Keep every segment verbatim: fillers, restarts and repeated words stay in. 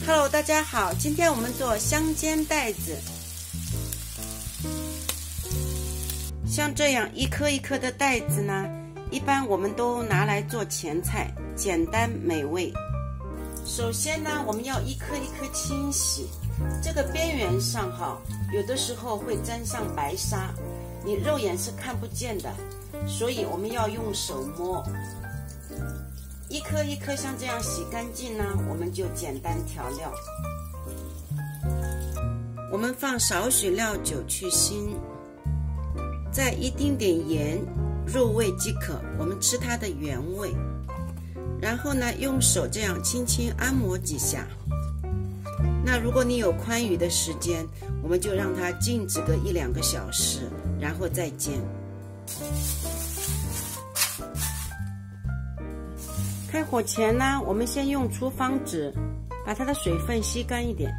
Hello， 大家好，今天我们做香煎带子。像这样一颗一颗的带子呢，一般我们都拿来做前菜，简单美味。首先呢，我们要一颗一颗清洗，这个边缘上哈，有的时候会沾上白沙，你肉眼是看不见的，所以我们要用手摸。一颗一颗像这样洗干净呢，我们就简单调料。我们放少许料酒去腥，再一丁点盐入味即可，我们吃它的原味。然后呢，用手这样轻轻按摩几下。那如果你有宽裕的时间，我们就让它静止个一两个小时，然后再煎。开火前呢，我们先用厨房纸把它的水分吸干一点。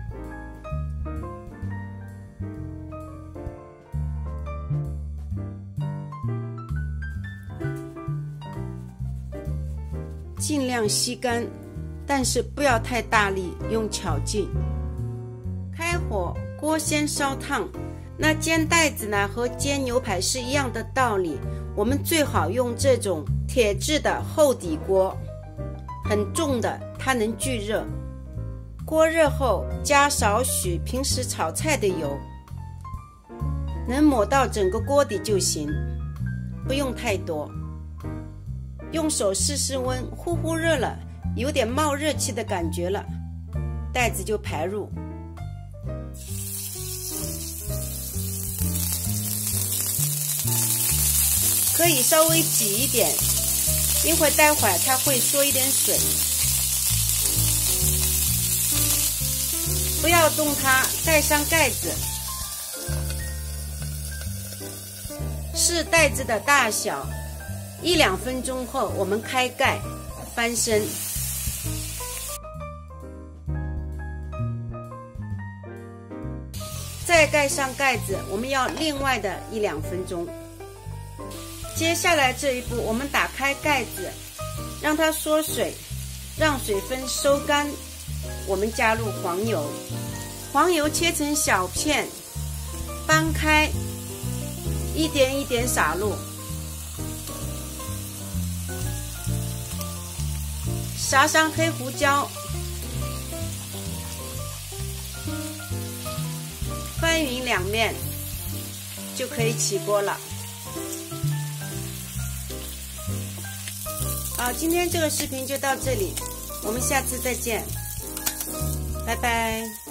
尽量吸干，但是不要太大力，用巧劲。开火，锅先烧烫。那煎带子呢，和煎牛排是一样的道理，我们最好用这种铁质的厚底锅。很重的，它能聚热。锅热后，加少许平时炒菜的油，能抹到整个锅底就行，不用太多。用手试试温，呼呼热了，有点冒热气的感觉了，带子就排入。可以稍微挤一点，因为待会儿它会缩一点水，不要动它，盖上盖子，视带子的大小，一两分钟后我们开盖，翻身。再盖上盖子，我们要另外的一两分钟。接下来这一步，我们打开盖子，让它缩水，让水分收干。我们加入黄油，黄油切成小片，翻开，一点一点撒入，撒上黑胡椒，翻匀两面，就可以起锅了。好，今天这个视频就到这里，我们下次再见，拜拜。